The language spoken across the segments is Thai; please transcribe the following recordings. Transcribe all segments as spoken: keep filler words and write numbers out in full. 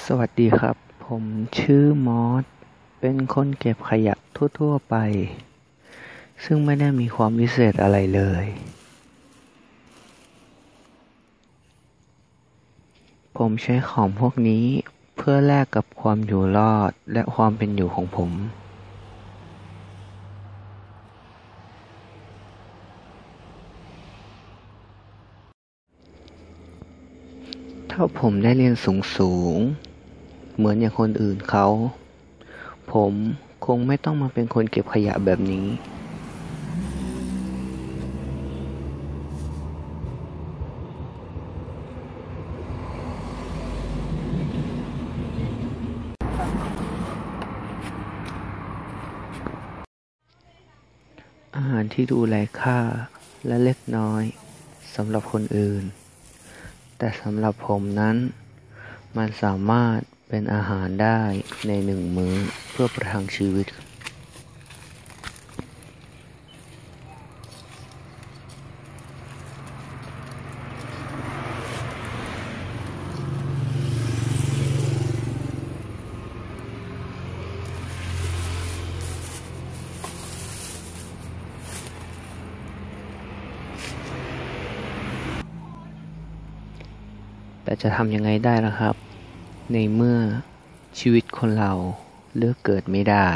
สวัสดีครับผมชื่อมอสเป็นคนเก็บขยะทั่วๆไปซึ่งไม่ได้มีความพิเศษอะไรเลยผมใช้ของพวกนี้เพื่อแลกกับความอยู่รอดและความเป็นอยู่ของผมถ้าผมได้เรียนสูงๆเหมือนอย่างคนอื่นเขาผมคงไม่ต้องมาเป็นคนเก็บขยะแบบนี้อาหารที่ดูไร้ค่าและเล็กน้อยสำหรับคนอื่นแต่สำหรับผมนั้นมันสามารถเป็นอาหารได้ในหนึ่งมื้อเพื่อประทังชีวิตแต่จะทำยังไงได้ล่ะครับในเมื่อชีวิตคนเราเลือกเกิดไม่ได้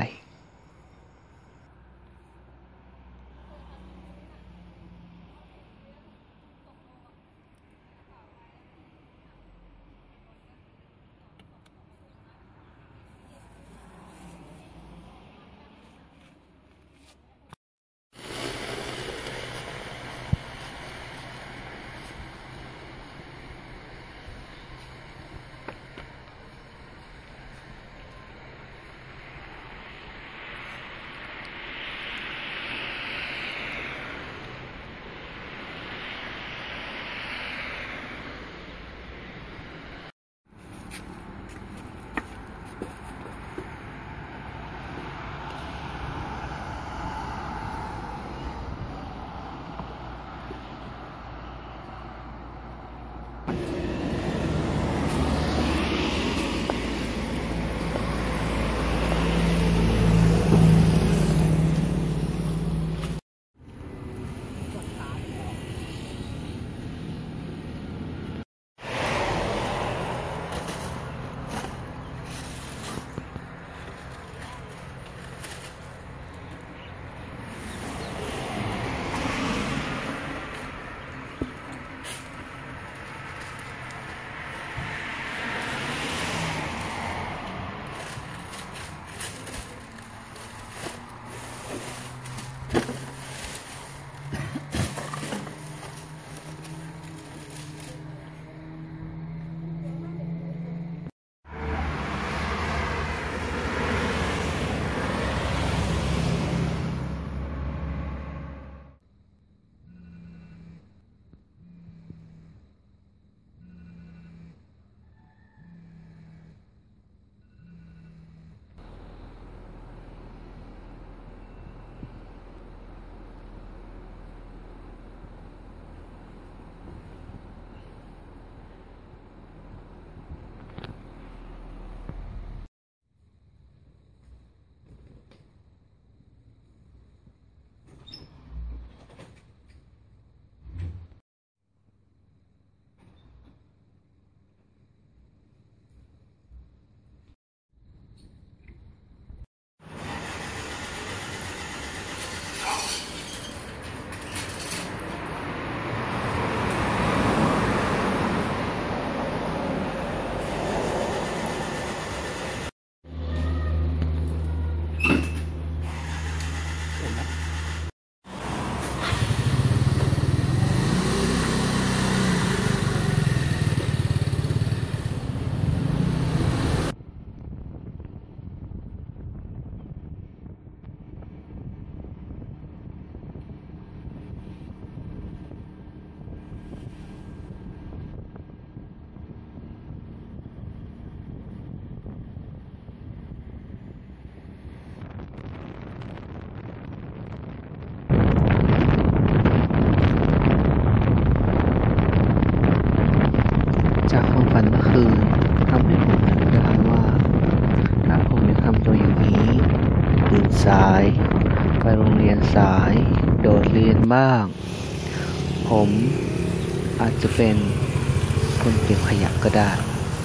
ำตัวอย่างนี้ตื่นสายไปโรงเรียนสายโดดเรียนบ้างผมอาจจะเป็นคนเก็บขยะก็ได้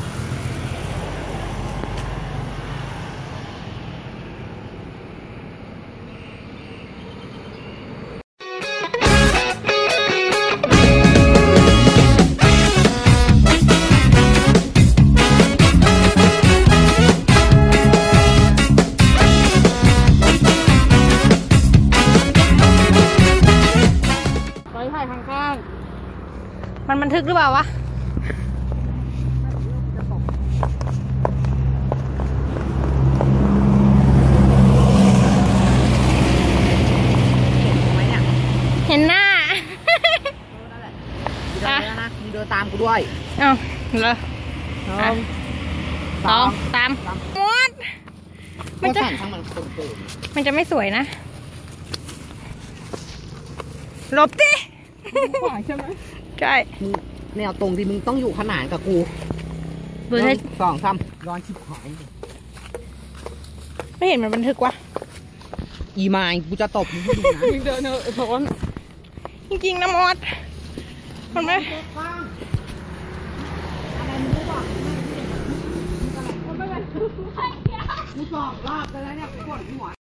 มันบันทึกหรือเปล่าวะเห็นหน้าเดินแล้วนะมึงเดินตามกูด้วยเอ้าเลยสองสามมดมันจะมันจะไม่สวยนะหลบดิใช่ไหมใช่แนวตรงที่มึงต้องอยู่ขนานกับกูเบอร์สองสามร้อนชิบหายไม่เห็นมันบันทึกวะอีไมล์กูจะตบมึงให้ดูนะมึงเดินเนอะร้อนจริงๆนะมอสมันไหมอะไรมึงรู้ป่ะกูสอบรอบไปแล้วเนี่ยกูปวดหัว